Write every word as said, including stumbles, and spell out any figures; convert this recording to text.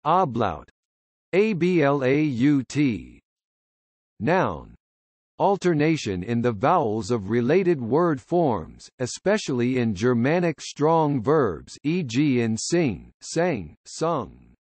ablaut, ablaut. Noun. Alternation in the vowels of related word forms, especially in Germanic strong verbs, for example in sing, sang, sung.